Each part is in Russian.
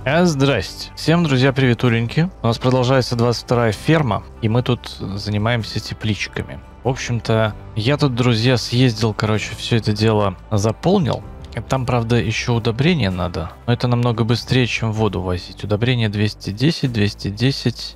Здрасте. Всем, друзья, приветуленьки. У нас продолжается 22-я ферма, и мы тут занимаемся тепличками. В общем-то, я тут, друзья, съездил, все это дело заполнил. Там, правда, еще удобрения надо, но это намного быстрее, чем воду возить. Удобрение 210, 210,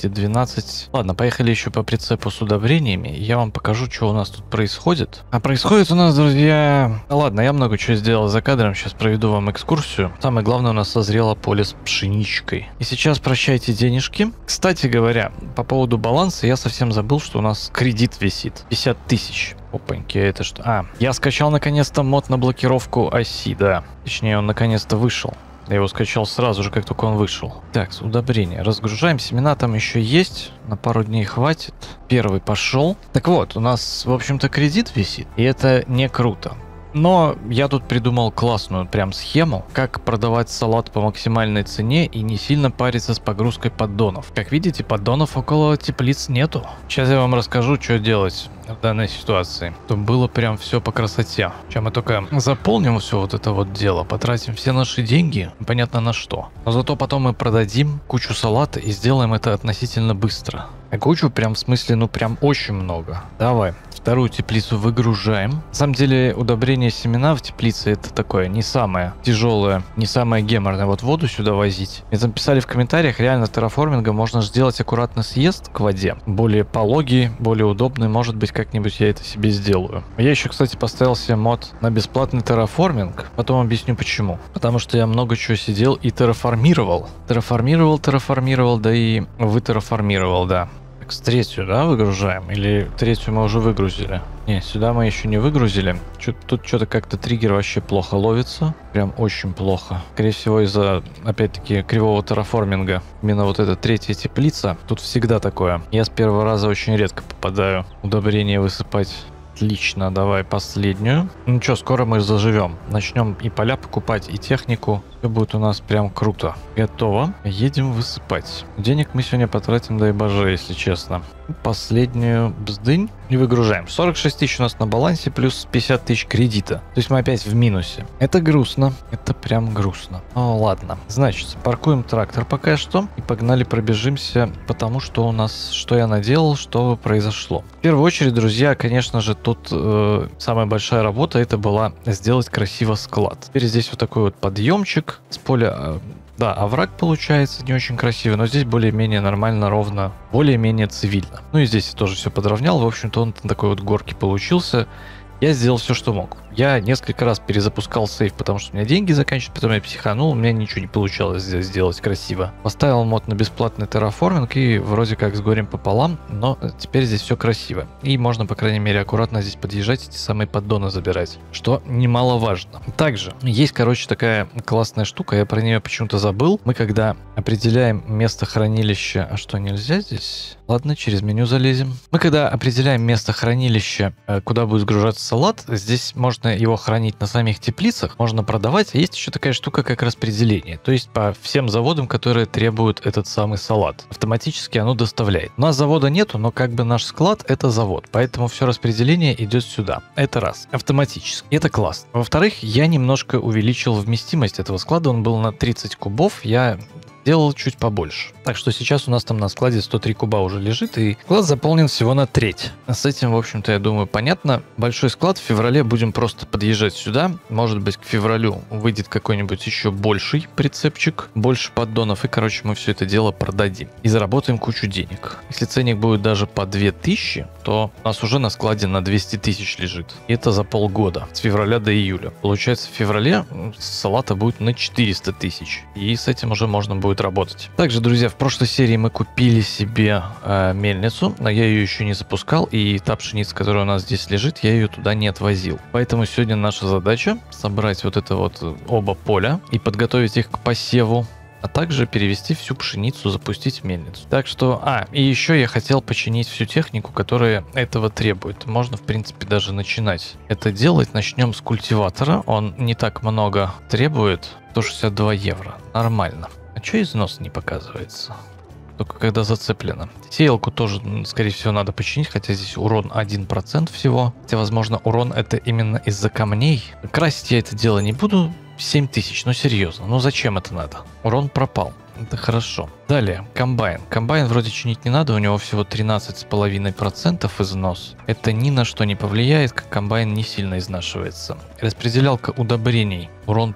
212. Ладно, поехали еще по прицепу с удобрениями. Я вам покажу, что у нас тут происходит. А происходит у нас, друзья... Ладно, я много чего сделал за кадром, сейчас проведу вам экскурсию. Самое главное, у нас созрело поле с пшеничкой. И сейчас прощайте денежки. Кстати говоря, по поводу баланса, я совсем забыл, что у нас кредит висит. 50 тысяч. Опаньки, это что? Я скачал наконец-то мод на блокировку оси, да. Точнее, он наконец-то вышел. Я его скачал сразу же, как только он вышел. Так, удобрение. Разгружаем. Семена там еще есть. На пару дней хватит. Первый пошел. Так вот, у нас, в общем-то, кредит висит. И это не круто. Но я тут придумал классную прям схему, как продавать салат по максимальной цене и не сильно париться с погрузкой поддонов. Как видите, поддонов около теплиц нету. Сейчас я вам расскажу, что делать в данной ситуации, чтобы было прям все по красоте. Сейчас мы только заполним все вот это вот дело, потратим все наши деньги, понятно на что. Но зато потом мы продадим кучу салата и сделаем это относительно быстро. А кучу прям в смысле, ну прям очень много. Давай. Вторую теплицу выгружаем. На самом деле удобрение семена в теплице это такое не самое тяжелое, не самое геморное. Вот воду сюда возить. Мне там писали в комментариях, реально терраформинга можно сделать аккуратный съезд к воде. Более пологий, более удобный. Может быть, как-нибудь я это себе сделаю. Я еще, кстати, поставил себе мод на бесплатный терраформинг. Потом объясню почему. Потому что я много чего сидел и терраформировал. Терраформировал, да и вытерраформировал, да. С третью, да, выгружаем? Или третью мы уже выгрузили? Не, сюда мы еще не выгрузили. Тут что-то как-то триггер вообще плохо ловится. Прям очень плохо. Скорее всего, из-за, опять-таки, кривого терраформинга. Именно вот эта третья теплица. Тут всегда такое. Я с первого раза очень редко попадаю удобрение высыпать. Отлично, давай последнюю. Ну что, скоро мы заживем. Начнем и поля покупать, и технику. Все будет у нас прям круто. Готово. Едем высыпать. Денег мы сегодня потратим, дай боже, если честно. Последнюю бздынь и выгружаем. 46 тысяч у нас на балансе, плюс 50 тысяч кредита. То есть мы опять в минусе. Это грустно. Это прям грустно. Ну ладно. Значит, паркуем трактор пока что. И погнали пробежимся, потому что у нас, что я наделал, что произошло. В первую очередь, друзья, конечно же, тут самая большая работа это была сделать красиво склад. Теперь здесь вот такой вот подъемчик с поля. Да, овраг получается не очень красивый, но здесь более-менее нормально, ровно, более-менее цивильно. Ну и здесь я тоже все подровнял, в общем-то он такой вот горки получился. Я сделал все, что мог. Я несколько раз перезапускал сейф, потому что у меня деньги заканчиваются, потом я психанул, у меня ничего не получалось здесь сделать красиво. Поставил мод на бесплатный терраформинг и вроде как с горем пополам, но теперь здесь все красиво. И можно, по крайней мере, аккуратно здесь подъезжать, эти самые поддоны забирать, что немаловажно. Также есть, такая классная штука, я про нее почему-то забыл. Мы когда определяем место хранилища... А что, нельзя здесь? Ладно, через меню залезем. Мы когда определяем место хранилища, куда будет сгружаться салат, здесь можно его хранить на самих теплицах, можно продавать. Есть еще такая штука, как распределение. То есть по всем заводам, которые требуют этот самый салат. Автоматически оно доставляет. У нас завода нету, но наш склад это завод. Поэтому все распределение идет сюда. Это раз. Автоматически. Это классно. Во-вторых, я немножко увеличил вместимость этого склада. Он был на 30 кубов. Я делал чуть побольше. Так что сейчас у нас там на складе 103 куба уже лежит, и склад заполнен всего на треть. С этим, в общем-то, я думаю, понятно. Большой склад в феврале будем просто подъезжать сюда. Может быть, к февралю выйдет какой-нибудь еще больший прицепчик, больше поддонов, и, мы все это дело продадим. И заработаем кучу денег. Если ценник будет даже по 2000, то у нас уже на складе на 200 тысяч лежит. И это за полгода, с февраля до июля. Получается, в феврале салата будет на 400 тысяч. И с этим уже можно будет работать. Также, друзья, в прошлой серии мы купили себе мельницу, но я ее еще не запускал, и та пшеница, которая у нас здесь лежит, я ее туда не отвозил. Поэтому сегодня наша задача собрать вот это вот оба поля и подготовить их к посеву, а также перевести всю пшеницу, запустить в мельницу. Так что, и еще я хотел починить всю технику, которая этого требует. Можно, в принципе, даже начинать это делать. Начнем с культиватора. Он не так много требует. 162 евро. Нормально. А что износ не показывается? Только когда зацеплено. Сеялку тоже, скорее всего, надо починить, хотя здесь урон 1% всего. Хотя, возможно, урон это именно из-за камней. Красить я это дело не буду. 7000, ну серьезно, ну зачем это надо? Урон пропал. Это хорошо. Далее, комбайн. Комбайн вроде чинить не надо, у него всего 13,5% износ. Это ни на что не повлияет, как комбайн не сильно изнашивается. Распределялка удобрений. Урон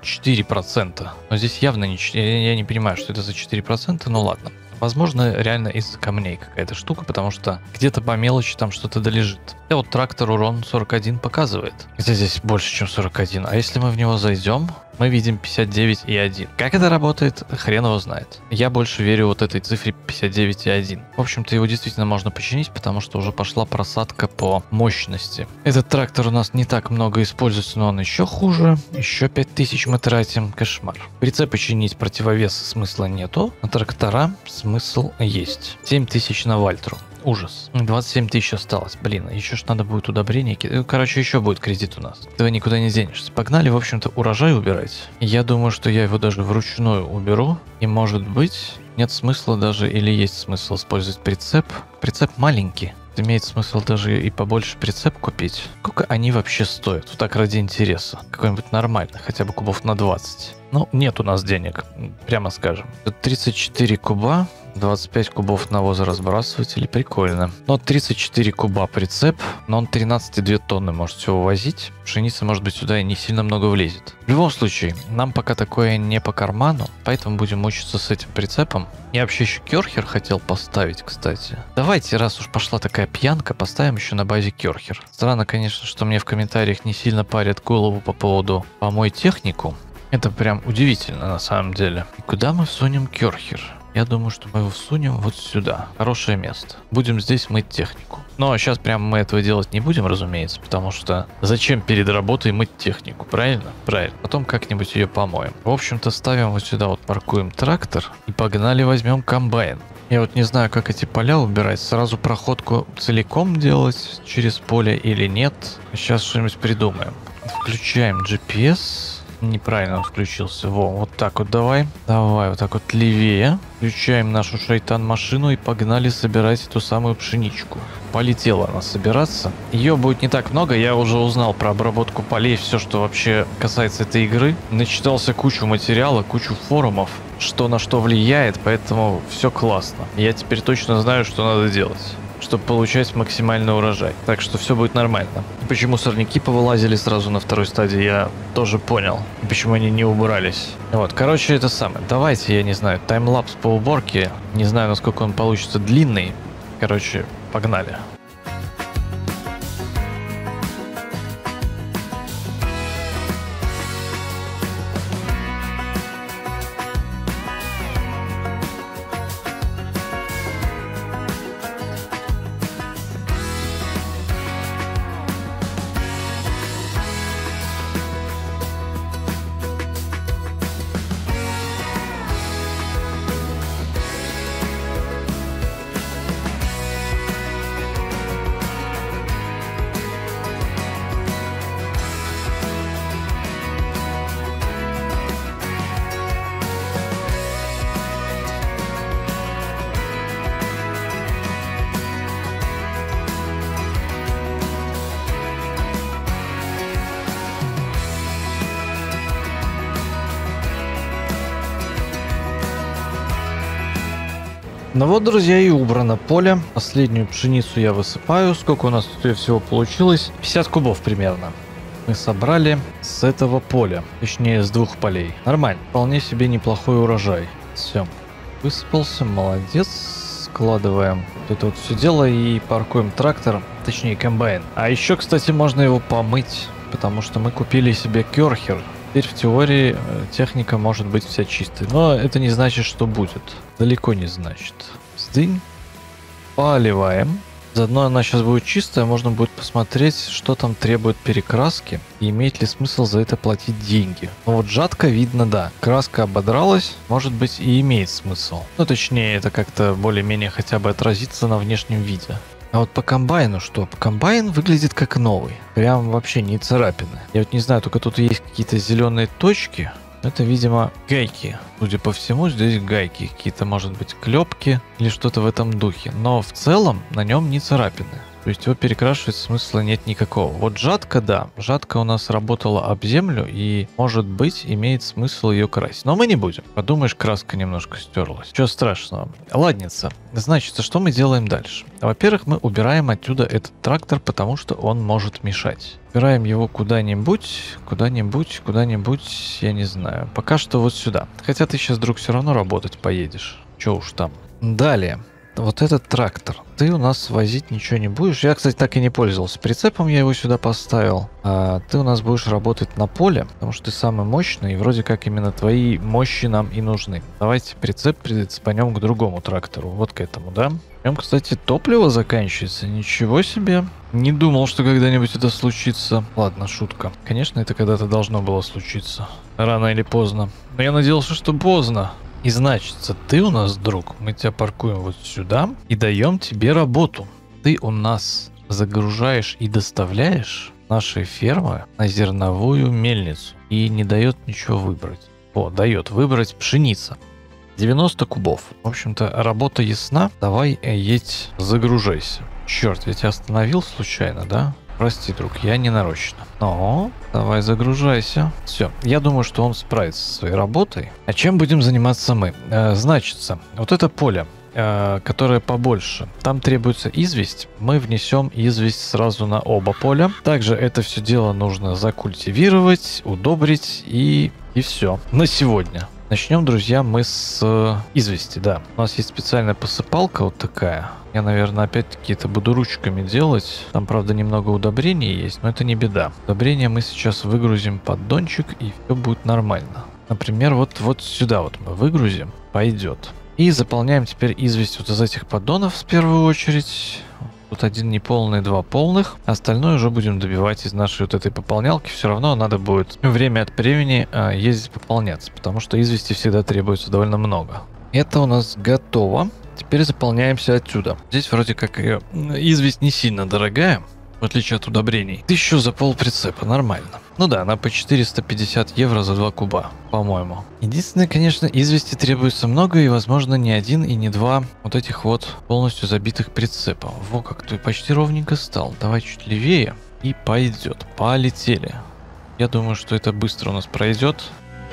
4%. Но здесь явно не... Я не понимаю, что это за 4%, но ладно. Возможно, реально из-за камней какая-то штука, потому что где-то по мелочи там что-то долежит. И вот трактор урон 41 показывает. Хотя здесь больше, чем 41. А если мы в него зайдем, мы видим 59,1. Как это работает, хрен его знает. Я больше верю вот этой цифре 59,1. В общем-то, его действительно можно починить, потому что уже пошла просадка по мощности. Этот трактор у нас не так много используется, но он еще хуже. Еще 5000 мы тратим. Кошмар. Прицепы чинить, противовеса смысла нету. На трактора смысл есть. 7000 на Вальтру. Ужас. 27 тысяч осталось. Блин, еще ж надо будет удобрение. Короче, еще будет кредит у нас. Ты никуда не денешься. Погнали, в общем-то, урожай убирать. Я думаю, что я его даже вручную уберу. И может быть, нет смысла даже, или есть смысл использовать прицеп. Прицеп маленький. Имеет смысл даже и побольше прицеп купить. Сколько они вообще стоят? Вот так ради интереса. Какой-нибудь нормальный, хотя бы кубов на 20. Ну, нет у нас денег, прямо скажем. Тут 34 куба. 25 кубов навозоразбрасыватели, прикольно. Но 34 куба прицеп, но он 13,2 тонны может всего возить. Пшеница, может быть, сюда и не сильно много влезет. В любом случае, нам пока такое не по карману, поэтому будем мучиться с этим прицепом. Я вообще еще керхер хотел поставить, кстати. Давайте, раз уж пошла такая пьянка, поставим еще на базе керхер. Странно, конечно, что мне в комментариях не сильно парят голову по поводу «помой технику». Это прям удивительно на самом деле. И куда мы всунем керхер? Я думаю, что мы его всунем вот сюда. Хорошее место. Будем здесь мыть технику. Но сейчас прям мы этого делать не будем, разумеется, потому что зачем перед работой мыть технику, правильно? Правильно. Потом как-нибудь ее помоем. В общем-то, ставим вот сюда, вот паркуем трактор и погнали возьмем комбайн. Я вот не знаю, как эти поля убирать. Сразу проходку целиком делать через поле или нет. Сейчас что-нибудь придумаем. Включаем GPS. Неправильно он включился. Во, вот так вот давай. Давай вот так вот левее. Включаем нашу шайтан-машину и погнали собирать эту самую пшеничку. Полетела она собираться. Ее будет не так много. Я уже узнал про обработку полей. Все, что вообще касается этой игры. Начитался кучу материала, кучу форумов. Что на что влияет, поэтому все классно. Я теперь точно знаю, что надо делать, чтобы получать максимальный урожай. Так что все будет нормально. И почему сорняки повылазили сразу на второй стадии, я тоже понял. И почему они не убрались. Вот, короче, это самое. Давайте, я не знаю, таймлапс по уборке. Не знаю, насколько он получится длинный. Короче, погнали. Ну вот, друзья, и убрано поле. Последнюю пшеницу я высыпаю. Сколько у нас тут ее всего получилось? 50 кубов примерно. Мы собрали с этого поля. Точнее, с двух полей. Нормально. Вполне себе неплохой урожай. Все. Высыпался. Молодец. Складываем это вот все дело и паркуем трактор. Точнее, комбайн. А еще, кстати, можно его помыть. Потому что мы купили себе керхер. Теперь в теории техника может быть вся чистая. Но это не значит, что будет. Далеко не значит. Сдынь. Поливаем. Заодно она сейчас будет чистая. Можно будет посмотреть, что там требует перекраски. И имеет ли смысл за это платить деньги. Ну вот жатко видно, да. Краска ободралась. Может быть и имеет смысл. Ну точнее, это как-то более-менее хотя бы отразится на внешнем виде. А вот по комбайну что? Комбайн выглядит как новый. Прям вообще не царапины. Я вот не знаю, только тут есть какие-то зеленые точки. Это, видимо, гайки. Судя по всему, здесь гайки. Какие-то, может быть, клепки или что-то в этом духе. Но в целом на нем не царапины. То есть его перекрашивать смысла нет никакого. Вот жатка, да. Жатка у нас работала об землю, и, может быть, имеет смысл ее красить. Но мы не будем. Подумаешь, краска немножко стерлась. Чего страшного. Ладница. Значит, что мы делаем дальше? Во-первых, мы убираем отсюда этот трактор, потому что он может мешать. Убираем его куда-нибудь, я не знаю. Пока что вот сюда. Хотя ты сейчас, друг, все равно работать поедешь. Че уж там. Далее. Вот этот трактор. Ты у нас возить ничего не будешь. Я, кстати, так и не пользовался прицепом, я его сюда поставил. А ты у нас будешь работать на поле, потому что ты самый мощный, и вроде как именно твои мощи нам и нужны. Давайте прицеп прицепанем к другому трактору, вот к этому, да? В нем, кстати, топливо заканчивается. Ничего себе. Не думал, что когда-нибудь это случится. Ладно, шутка. Конечно, это когда-то должно было случиться. Рано или поздно. Но я надеялся, что поздно. И значится, ты у нас, друг, мы тебя паркуем вот сюда и даем тебе работу. Ты у нас загружаешь и доставляешь нашей фермы на зерновую мельницу и не дает ничего выбрать. О, дает выбрать пшеница. 90 кубов. В общем-то, работа ясна. Давай едь, загружайся. Черт, я тебя остановил случайно, да? Прости, друг, я не нарочно. Но, давай загружайся. Все, я думаю, что он справится со своей работой. А чем будем заниматься мы? Значится, вот это поле, которое побольше, там требуется известь. Мы внесем известь сразу на оба поля. Также это все дело нужно закультивировать, удобрить и все. На сегодня. Начнем, друзья, мы с извести, да. У нас есть специальная посыпалка вот такая. Я, наверное, опять-таки это буду ручками делать. Там, правда, немного удобрений есть, но это не беда. Удобрения мы сейчас выгрузим поддончик, и все будет нормально. Например, вот сюда вот мы выгрузим, пойдет. И заполняем теперь известь вот из этих поддонов в первую очередь. Тут один неполный, два полных. Остальное уже будем добивать из нашей вот этой пополнялки. Все равно надо будет время от времени ездить пополняться, потому что извести всегда требуется довольно много. Это у нас готово. Теперь заполняемся отсюда. Здесь вроде как ее известь не сильно дорогая, в отличие от удобрений. 1000 за пол прицепа, нормально. Ну да, она по 450 евро за 2 куба, по-моему. Единственное, конечно, извести требуется много, и, возможно, не один и не два вот этих вот полностью забитых прицепа. Во, как ты почти ровненько стал. Давай чуть левее, и пойдет. Полетели. Я думаю, что это быстро у нас пройдет.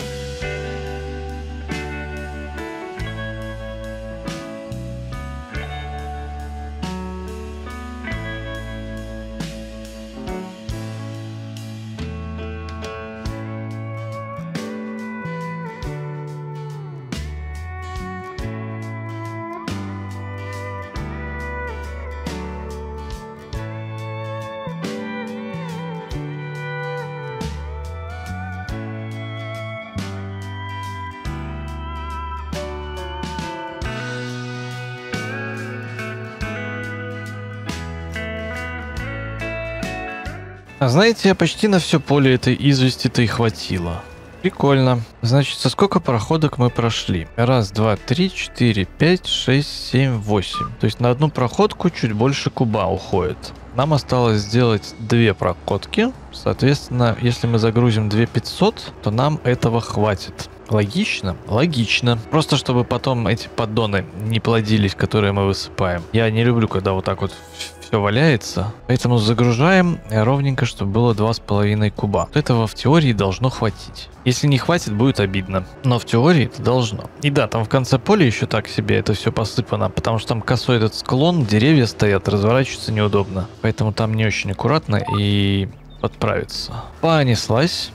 А знаете, почти на все поле этой извести-то и хватило. Прикольно. Значит, со сколько проходок мы прошли? Раз, два, три, 4, 5, 6, 7, 8. То есть на одну проходку чуть больше куба уходит. Нам осталось сделать 2 проходки. Соответственно, если мы загрузим 2500, то нам этого хватит. Логично? Логично. Просто чтобы потом эти поддоны не плодились, которые мы высыпаем. Я не люблю, когда вот так вот все валяется. Поэтому загружаем ровненько, чтобы было 2,5 куба. Этого в теории должно хватить. Если не хватит, будет обидно. Но в теории это должно. И да, там в конце поля еще так себе это все посыпано, потому что там косой этот склон, деревья стоят, разворачиваться неудобно. Поэтому там не очень аккуратно и подправиться. Понеслась.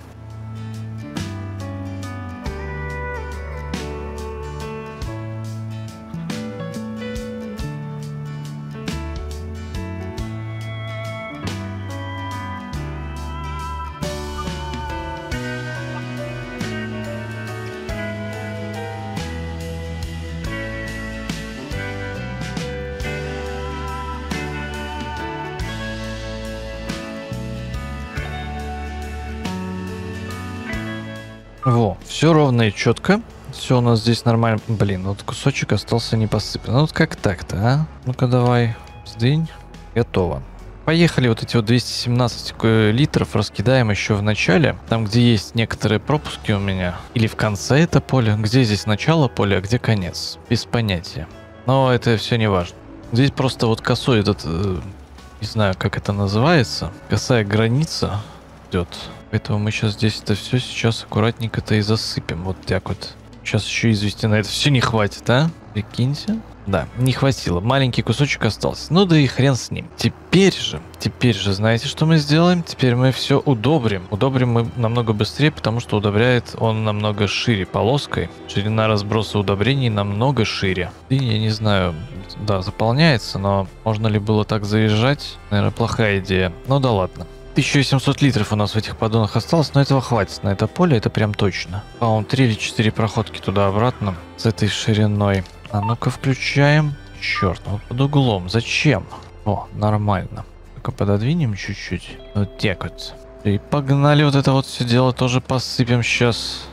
Во, все ровно и четко. Все у нас здесь нормально. Блин, вот кусочек остался не посыпан. Ну вот как так-то, а? Ну-ка давай, сдынь. Готово. Поехали, вот эти вот 217 литров раскидаем еще в начале. Там, где есть некоторые пропуски у меня. Или в конце это поле. Где здесь начало поля, а где конец? Без понятия. Но это все не важно. Здесь просто вот косой этот Не знаю, как это называется. Косая граница идет. Поэтому мы сейчас здесь это все сейчас аккуратненько-то и засыпем. Вот так вот. Сейчас еще извести на это все не хватит, а? Прикиньте. Да, не хватило. Маленький кусочек остался. Ну да и хрен с ним. Теперь же, знаете, что мы сделаем? Теперь мы все удобрим. Удобрим мы намного быстрее, потому что удобряет он намного шире полоской. Ширина разброса удобрений намного шире. И я не знаю, да, заполняется, но можно ли было так заезжать? Наверное, плохая идея. Ну да ладно. 1700 литров у нас в этих поддонах осталось, но этого хватит на это поле, это прям точно. По-моему, 3 или 4 проходки туда-обратно с этой шириной. А ну-ка включаем. Черт, вот под углом. Зачем? О, нормально. Только пододвинем чуть-чуть. Вот так вот. И погнали вот это вот все дело тоже посыпем сейчас.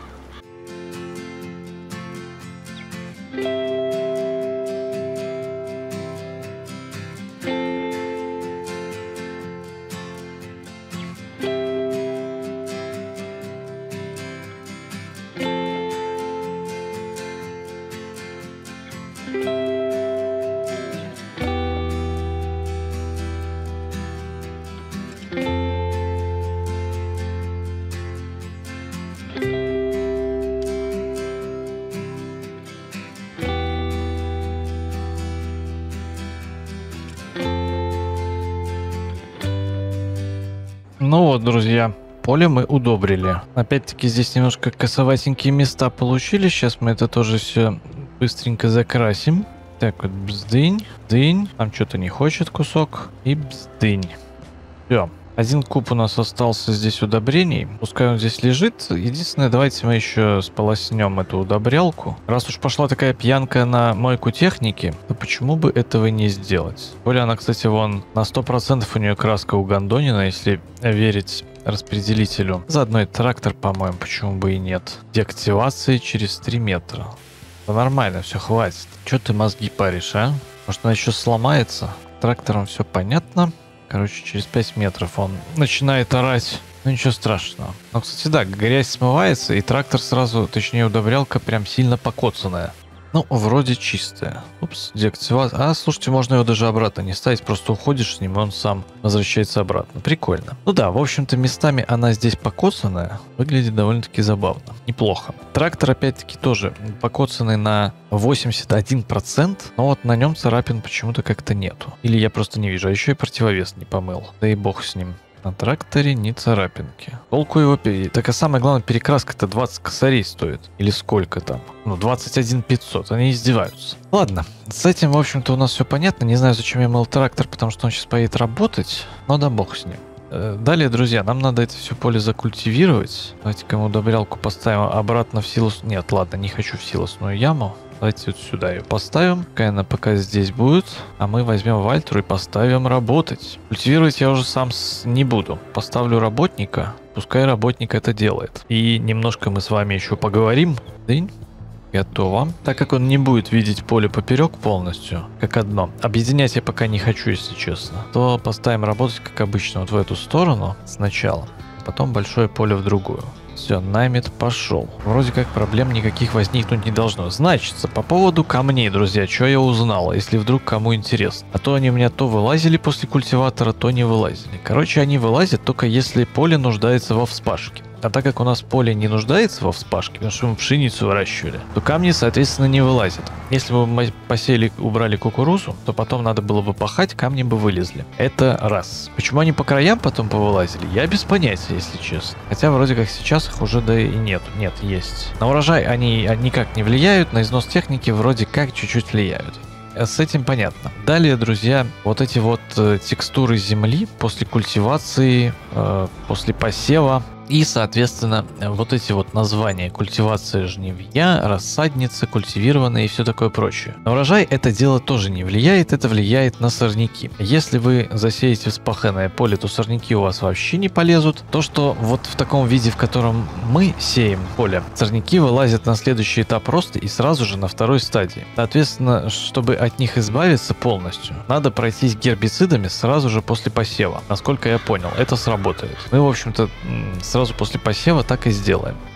Ну вот, друзья, поле мы удобрили. Опять-таки здесь немножко косоватенькие места получились. Сейчас мы это тоже все быстренько закрасим. Так вот, бздынь, дынь. Там что-то не хочет кусок. И бздынь. Все. Один куб у нас остался здесь удобрений. Пускай он здесь лежит. Единственное, давайте мы еще сполоснем эту удобрялку. Раз уж пошла такая пьянка на мойку техники, то почему бы этого не сделать? Более она, кстати, вон на 100% у нее краска угандонена, если верить распределителю. Заодно и трактор, по-моему, почему бы и нет. Деактивация через 3 метра. Да нормально, все, хватит. Че ты мозги паришь, а? Может, она еще сломается? Трактором все понятно. Короче, через 5 метров он начинает орать. Ну, ничего страшного. Но, кстати, да, грязь смывается, и трактор сразу, точнее, удобрялка прям сильно покоцанная. Ну, вроде чистая. Упс, деактивация. А, слушайте, можно его даже обратно не ставить, просто уходишь с ним, и он сам возвращается обратно. Прикольно. Ну да, в общем-то, местами она здесь покоцанная. Выглядит довольно-таки забавно. Неплохо. Трактор, опять-таки, тоже покоцанный на 81%, но вот на нем царапин почему-то как-то нету. Или я просто не вижу, а еще и противовес не помыл. Да и бог с ним. На тракторе ни царапинки. Толку его... Так а самое главное, перекраска-то 20 косарей стоит. Или сколько там? Ну, 21 500. Они издеваются. Ладно, с этим, в общем-то, у нас все понятно. Не знаю, зачем я мыл трактор, потому что он сейчас поедет работать. Но да бог с ним. Далее, друзья, нам надо это все поле закультивировать. Давайте-ка мы удобрялку поставим обратно в силос... Нет, ладно, не хочу в силосную яму. Давайте вот сюда ее поставим. Пускай она пока здесь будет. А мы возьмем Вальтру и поставим работать. Культивировать я уже сам не буду. Поставлю работника. Пускай работник это делает. И немножко мы с вами еще поговорим. Дынь. Готово. Так как он не будет видеть поле поперек полностью, как одно. Объединять я пока не хочу, если честно. То поставим работать, как обычно, вот в эту сторону сначала. Потом большое поле в другую. Все, намет пошел. Вроде как проблем никаких возникнуть не должно. Значится, по поводу камней, друзья, что я узнал, если вдруг кому интересно. А то они у меня то вылазили после культиватора, то не вылазили. Короче, они вылазят только если поле нуждается во вспашке. А так как у нас поле не нуждается во вспашке, потому что мы пшеницу выращивали, то камни, соответственно, не вылазят. Если бы мы посеяли, убрали кукурузу, то потом надо было бы пахать, камни бы вылезли. Это раз. Почему они по краям потом повылазили, я без понятия, если честно. Хотя вроде как сейчас их уже да и нет. Нет, есть. На урожай они никак не влияют, на износ техники вроде как чуть-чуть влияют. С этим понятно. Далее, друзья, вот эти вот текстуры земли после культивации, после посева и, соответственно, вот эти вот названия: культивация жнивья, рассадница, культивированная и все такое прочее. На урожай это дело тоже не влияет, это влияет на сорняки. Если вы засеете вспаханное поле, то сорняки у вас вообще не полезут. То, что вот в таком виде, в котором мы сеем поле, сорняки вылазят на следующий этап роста и сразу же на второй стадии. Соответственно, чтобы от них избавиться полностью, надо пройтись гербицидами сразу же после посева. Насколько я понял, это сработает. Мы, в общем-то, сразу после посева так и сделаем.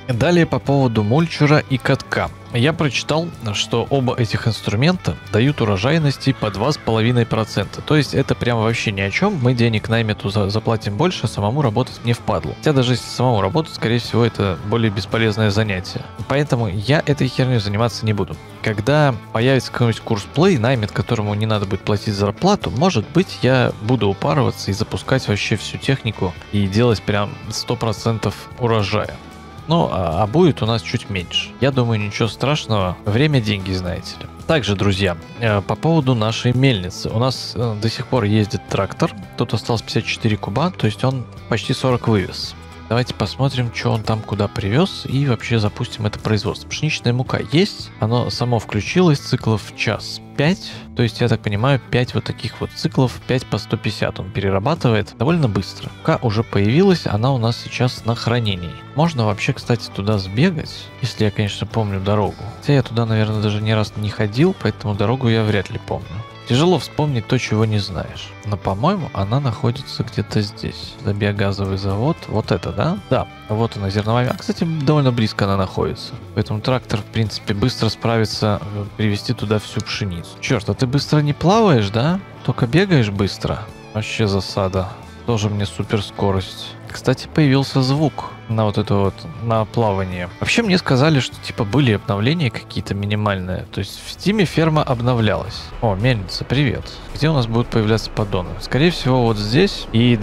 Далее по поводу мульчера и катка. Я прочитал, что оба этих инструмента дают урожайности по 2,5%. То есть это прям вообще ни о чем. Мы денег наймиту заплатим больше, а самому работать не впадло. Хотя даже если самому работать, скорее всего, это более бесполезное занятие. Поэтому я этой херней заниматься не буду. Когда появится какой-нибудь курс Play, наймит, которому не надо будет платить зарплату, может быть, я буду упарываться и запускать вообще всю технику и делать прям 100% урожая. Ну, а будет у нас чуть меньше. Я думаю, ничего страшного. Время – деньги, знаете ли. Также, друзья, по поводу нашей мельницы. У нас до сих пор ездит трактор. Тут осталось 54 куба, то есть он почти 40 вывез. Давайте посмотрим, что он там куда привез, и вообще запустим это производство. Пшеничная мука есть, оно само включилось, циклов в час 5, то есть, я так понимаю, 5 вот таких вот циклов, 5 по 150 он перерабатывает довольно быстро. Мука уже появилась, она у нас сейчас на хранении. Можно вообще, кстати, туда сбегать, если я, конечно, помню дорогу. Хотя я туда, наверное, даже ни раз не ходил, поэтому дорогу я вряд ли помню. Тяжело вспомнить то, чего не знаешь. Но, по-моему, она находится где-то здесь. За биогазовый завод. Вот это, да? Да, вот она, зерновая. А, кстати, довольно близко она находится. Поэтому трактор, в принципе, быстро справится привезти туда всю пшеницу. Черт, а ты быстро не плаваешь, да? Только бегаешь быстро? Вообще засада. Тоже мне суперскорость. Кстати, появился звук на вот это вот, на плавание. Вообще мне сказали, что типа были обновления какие-то минимальные. То есть в Стиме ферма обновлялась. О, мельница, привет. Где у нас будут появляться поддоны? Скорее всего вот здесь. И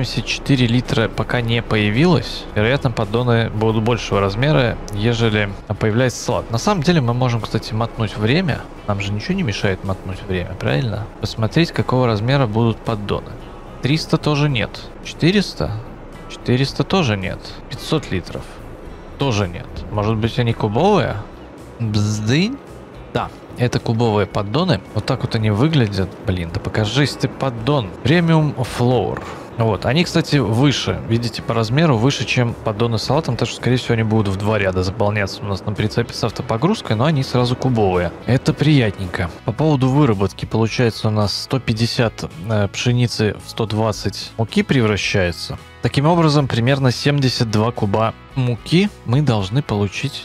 274 литра пока не появилось. Вероятно, поддоны будут большего размера, ежели появляется салат. На самом деле мы можем, кстати, мотнуть время. Нам же ничего не мешает мотнуть время, правильно? Посмотреть, какого размера будут поддоны. 300 тоже нет. 400? 400 тоже нет. 500 литров тоже нет. Может быть, они кубовые? Бздынь? Да, это кубовые поддоны. Вот так вот они выглядят. Блин, да покажись ты поддон. Премиум Floor. Вот, они, кстати, выше, видите, по размеру выше, чем поддоны с салатом, так что, скорее всего, они будут в 2 ряда заполняться у нас на прицепе с автопогрузкой, но они сразу кубовые. Это приятненько. По поводу выработки, получается, у нас 150 пшеницы в 120 муки превращается. Таким образом, примерно 72 куба муки мы должны получить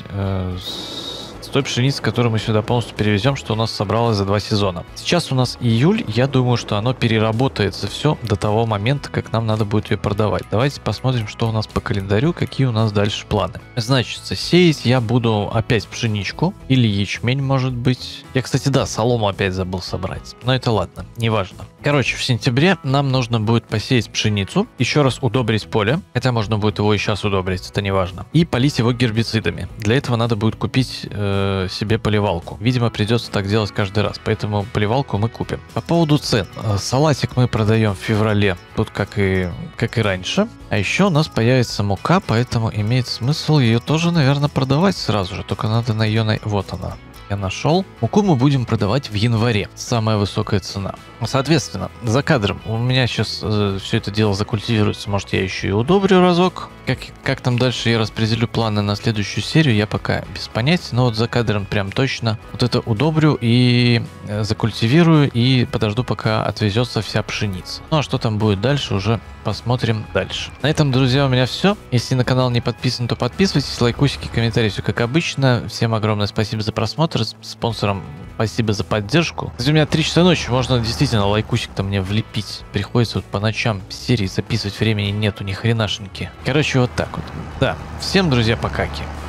с той пшеницы, которую мы сюда полностью перевезем, что у нас собралось за 2 сезона. Сейчас у нас июль, я думаю, что оно переработается все до того момента, как нам надо будет ее продавать. Давайте посмотрим, что у нас по календарю, какие у нас дальше планы. Значит, сеять я буду опять пшеничку или ячмень, может быть. Я, кстати, да, солому опять забыл собрать, но это ладно, неважно. Короче, в сентябре нам нужно будет посеять пшеницу, еще раз удобрить поле, хотя можно будет его и сейчас удобрить, это не важно, и полить его гербицидами. Для этого надо будет купить себе поливалку. Видимо, придется так делать каждый раз, поэтому поливалку мы купим. По поводу цен. Салатик мы продаем в феврале, тут как и раньше. А еще у нас появится мука, поэтому имеет смысл ее тоже, наверное, продавать сразу же, только надо на ее... Вот она. Я нашел. Муку мы будем продавать в январе. Самая высокая цена. Соответственно, за кадром у меня сейчас все это дело закультивируется. Может, я еще и удобрю разок. Как там дальше я распределю планы на следующую серию, я пока без понятия. Но вот за кадром прям точно вот это удобрю и закультивирую. И подожду, пока отвезется вся пшеница. Ну а что там будет дальше, уже посмотрим дальше. На этом, друзья, у меня все. Если на канал не подписан, то подписывайтесь. Лайкусики, комментарии, все как обычно. Всем огромное спасибо за просмотр. Спонсорам спасибо за поддержку. Если у меня 3 часа ночи, можно действительно лайкусик-то мне влепить. Приходится вот по ночам серии записывать, времени нету ни хренашеньки. Короче, вот так вот. Да, всем, друзья, покаки.